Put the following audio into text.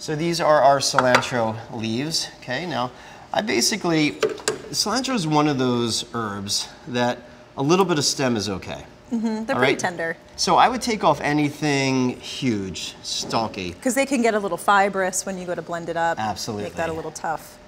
So these are our cilantro leaves. Okay, now cilantro is one of those herbs that a little bit of stem is okay. They're pretty tender. So I would take off anything huge, stalky. Because they can get a little fibrous when you go to blend it up. Absolutely. Make that a little tough.